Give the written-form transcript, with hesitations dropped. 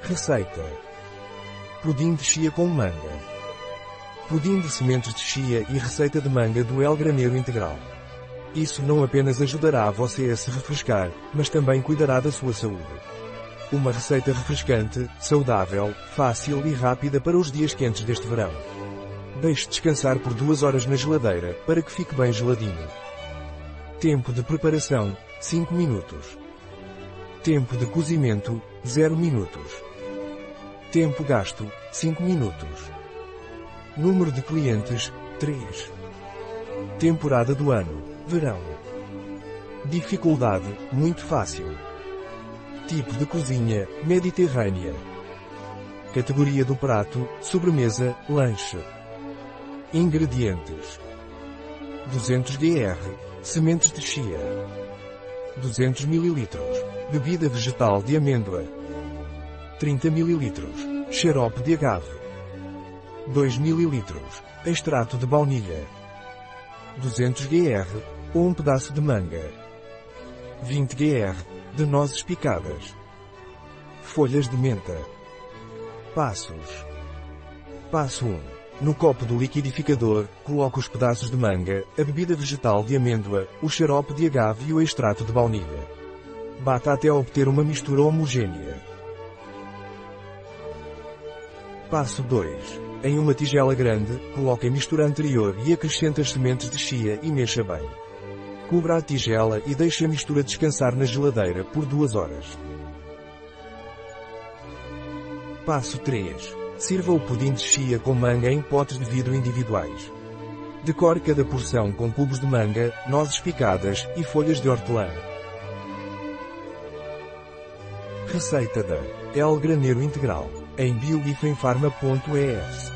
Receita: pudim de chia com manga. Pudim de sementes de chia e receita de manga do El Graneiro Integral. Isso não apenas ajudará você a se refrescar, mas também cuidará da sua saúde. Uma receita refrescante, saudável, fácil e rápida para os dias quentes deste verão. Deixe descansar por 2 horas na geladeira, para que fique bem geladinho. Tempo de preparação: 5 minutos. Tempo de cozimento: 0 minutos. Tempo gasto: 5 minutos. Número de clientes: 3. Temporada do ano: verão. Dificuldade: muito fácil. Tipo de cozinha: mediterrânea. Categoria do prato: sobremesa, lanche. Ingredientes: 200 gr sementes de chia, 200 ml bebida vegetal de amêndoa, 30 ml xarope de agave, 2 ml extrato de baunilha, 200 gr ou um pedaço de manga, 20 gr de nozes picadas, folhas de menta. Passos: Passo 1. No copo do liquidificador, coloque os pedaços de manga, a bebida vegetal de amêndoa, o xarope de agave e o extrato de baunilha. Bata até obter uma mistura homogênea. Passo 2. Em uma tigela grande, coloque a mistura anterior e acrescente as sementes de chia e mexa bem. Cubra a tigela e deixe a mistura descansar na geladeira por 2 horas. Passo 3. Sirva o pudim de chia com manga em potes de vidro individuais. Decore cada porção com cubos de manga, nozes picadas e folhas de hortelã. Receita da El Graneiro Integral, em bioifenfarma.es.